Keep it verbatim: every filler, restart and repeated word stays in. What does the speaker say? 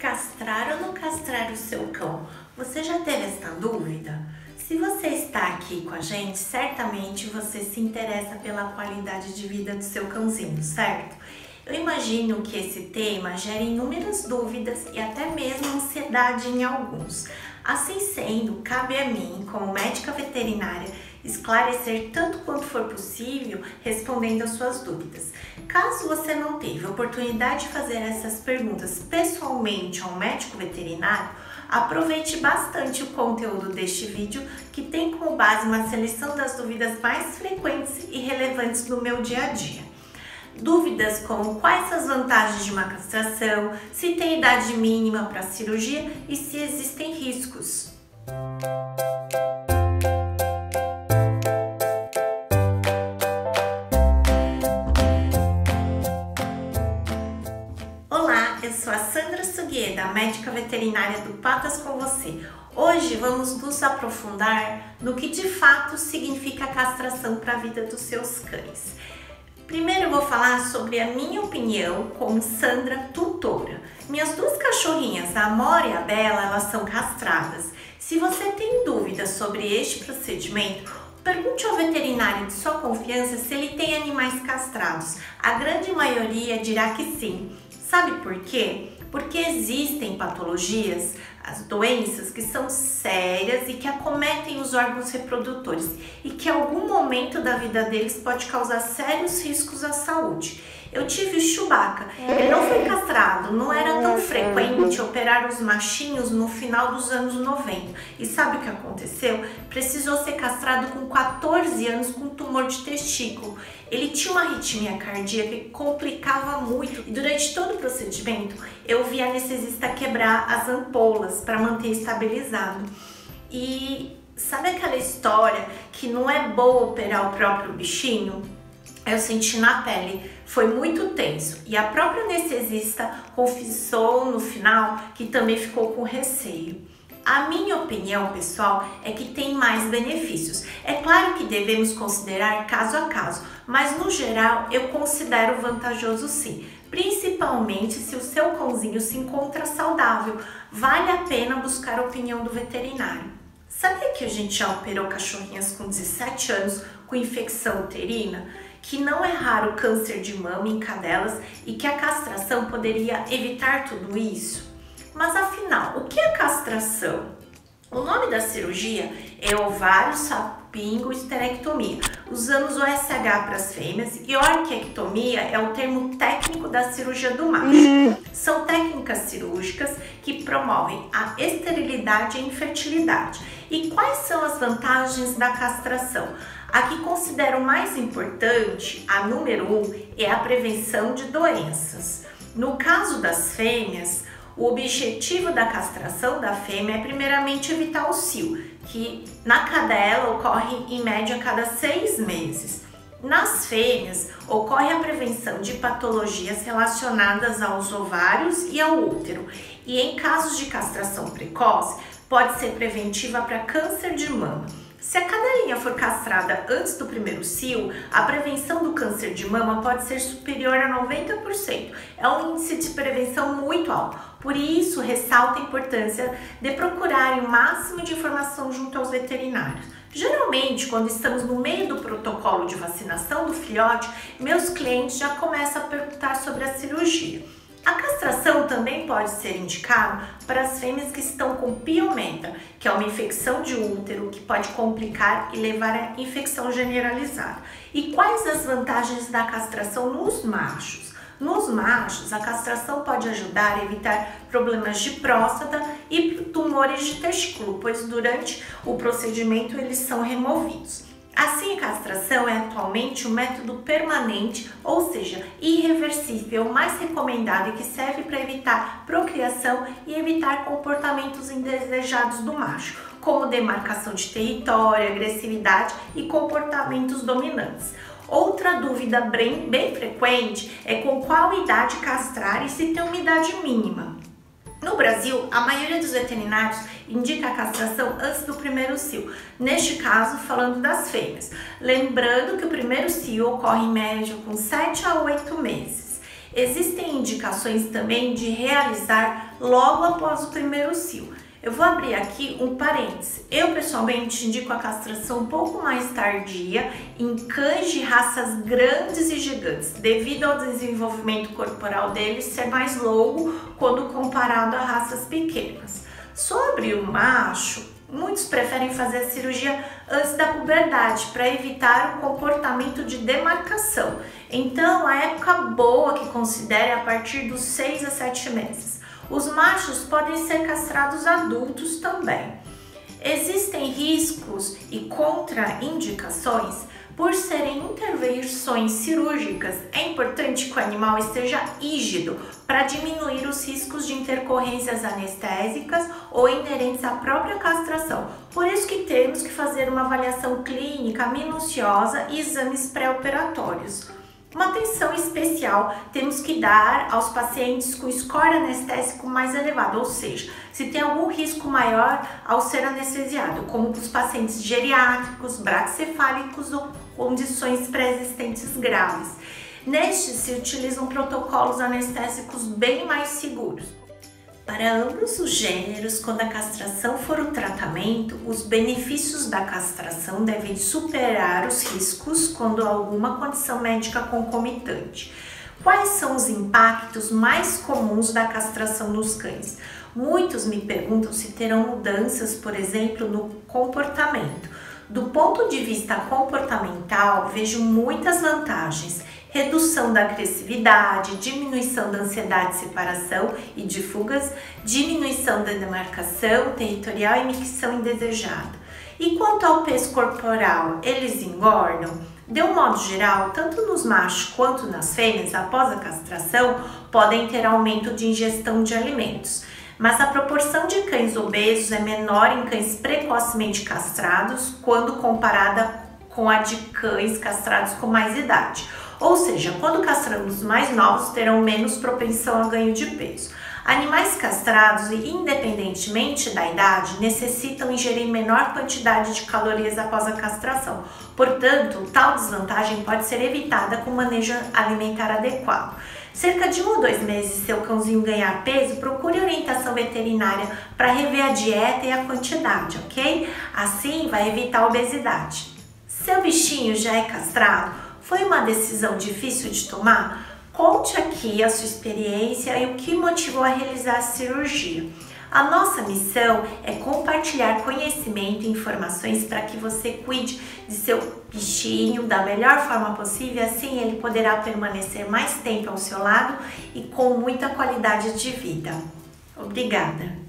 Castrar ou não castrar o seu cão? Você já teve esta dúvida? Se você está aqui com a gente, certamente você se interessa pela qualidade de vida do seu cãozinho, certo? Eu imagino que esse tema gere inúmeras dúvidas e até mesmo ansiedade em alguns. Assim sendo, cabe a mim, como médica veterinária, esclarecer tanto quanto for possível, respondendo às suas dúvidas. Caso você não teve a oportunidade de fazer essas perguntas pessoalmente a um médico veterinário, aproveite bastante o conteúdo deste vídeo, que tem como base uma seleção das dúvidas mais frequentes e relevantes do meu dia a dia. Dúvidas como quais as vantagens de uma castração, se tem idade mínima para a cirurgia e se existem riscos. Olá, eu sou a Sandra Sugueda, médica veterinária do Patas com Você. Hoje vamos nos aprofundar no que de fato significa a castração para a vida dos seus cães. Primeiro eu vou falar sobre a minha opinião como Sandra tutora. Minhas duas cachorrinhas, a Amora e a Bela, elas são castradas. Se você tem dúvidas sobre este procedimento, pergunte ao veterinário de sua confiança se ele tem animais castrados. A grande maioria dirá que sim. Sabe por quê? Porque existem patologias, as doenças que são sérias e que acometem os órgãos reprodutores e que em algum momento da vida deles pode causar sérios riscos à saúde. Eu tive o Chewbacca, ele não foi castrado, não era tão frequente operar os machinhos no final dos anos noventa. E sabe o que aconteceu? Precisou ser castrado com quatorze anos com tumor de testículo. Ele tinha uma arritmia cardíaca que complicava muito e durante todo o procedimento eu vi a anestesista quebrar as ampolas para manter estabilizado. E sabe aquela história que não é boa operar o próprio bichinho? Eu senti na pele, foi muito tenso e a própria anestesista confessou no final que também ficou com receio. A minha opinião, pessoal, é que tem mais benefícios. É claro que devemos considerar caso a caso, mas no geral eu considero vantajoso sim, principalmente se o seu cãozinho se encontra saudável. Vale a pena buscar a opinião do veterinário. Sabia que a gente já operou cachorrinhas com dezessete anos com infecção uterina? Que não é raro câncer de mama em cadelas e que a castração poderia evitar tudo isso? Mas afinal, o que é castração? O nome da cirurgia é ovário salpingo esterectomia. Usamos o S H para as fêmeas e orquiectomia é o termo técnico da cirurgia do macho. São técnicas cirúrgicas que promovem a esterilidade e a infertilidade. E quais são as vantagens da castração? A que considero mais importante, a número um, é a prevenção de doenças. No caso das fêmeas, o objetivo da castração da fêmea é primeiramente evitar o cio, que na cadela ocorre em média a cada seis meses. Nas fêmeas, ocorre a prevenção de patologias relacionadas aos ovários e ao útero. E em casos de castração precoce, pode ser preventiva para câncer de mama. Se a cadelinha for castrada antes do primeiro cio, a prevenção do câncer de mama pode ser superior a noventa por cento. É um índice de prevenção muito alto. Por isso, ressalta a importância de procurarem o máximo de informação junto aos veterinários. Geralmente, quando estamos no meio do protocolo de vacinação do filhote, meus clientes já começam a perguntar sobre a cirurgia. A castração também pode ser indicada para as fêmeas que estão com piomenta, que é uma infecção de útero que pode complicar e levar a infecção generalizada. E quais as vantagens da castração nos machos? Nos machos, a castração pode ajudar a evitar problemas de próstata e tumores de testículo, pois durante o procedimento eles são removidos. Assim, a castração é atualmente um método permanente, ou seja, irreversível, mais recomendado e que serve para evitar procriação e evitar comportamentos indesejados do macho, como demarcação de território, agressividade e comportamentos dominantes. Outra dúvida bem, bem frequente é com qual idade castrar e se tem uma idade mínima. No Brasil, a maioria dos veterinários indica a castração antes do primeiro cio, neste caso falando das fêmeas. Lembrando que o primeiro cio ocorre em média com sete a oito meses. Existem indicações também de realizar logo após o primeiro cio. Eu vou abrir aqui um parêntese. Eu pessoalmente indico a castração um pouco mais tardia em cães de raças grandes e gigantes, devido ao desenvolvimento corporal deles ser mais longo quando comparado a raças pequenas. Sobre o macho, muitos preferem fazer a cirurgia antes da puberdade para evitar o comportamento de demarcação. Então, a época boa que considere é a partir dos seis a sete meses. Os machos podem ser castrados adultos também. Existem riscos e contraindicações por serem intervenções cirúrgicas. É importante que o animal esteja rígido para diminuir os riscos de intercorrências anestésicas ou inerentes à própria castração. Por isso que temos que fazer uma avaliação clínica minuciosa e exames pré-operatórios. Uma atenção especial temos que dar aos pacientes com score anestésico mais elevado, ou seja, se tem algum risco maior ao ser anestesiado, como os pacientes geriátricos, braquicefálicos ou condições pré-existentes graves. Nestes se utilizam protocolos anestésicos bem mais seguros. Para ambos os gêneros, quando a castração for o tratamento, os benefícios da castração devem superar os riscos quando há alguma condição médica concomitante. Quais são os impactos mais comuns da castração nos cães? Muitos me perguntam se terão mudanças, por exemplo, no comportamento. Do ponto de vista comportamental, vejo muitas vantagens. Redução da agressividade, diminuição da ansiedade de separação e de fugas, diminuição da demarcação territorial e micção indesejada. E quanto ao peso corporal, eles engordam? De um modo geral, tanto nos machos quanto nas fêmeas, após a castração, podem ter aumento de ingestão de alimentos. Mas a proporção de cães obesos é menor em cães precocemente castrados quando comparada com a de cães castrados com mais idade. Ou seja, quando castramos mais novos, terão menos propensão a ganho de peso. Animais castrados, independentemente da idade, necessitam ingerir menor quantidade de calorias após a castração. Portanto, tal desvantagem pode ser evitada com manejo alimentar adequado. Cerca de um ou dois meses seu cãozinho ganhar peso, procure orientação veterinária para rever a dieta e a quantidade, ok? Assim vai evitar a obesidade. Seu bichinho já é castrado? Foi uma decisão difícil de tomar? Conte aqui a sua experiência e o que motivou a realizar a cirurgia. A nossa missão é compartilhar conhecimento e informações para que você cuide de seu bichinho da melhor forma possível, assim ele poderá permanecer mais tempo ao seu lado e com muita qualidade de vida. Obrigada!